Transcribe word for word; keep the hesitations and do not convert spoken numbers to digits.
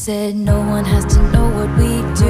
said no one has to know what we do.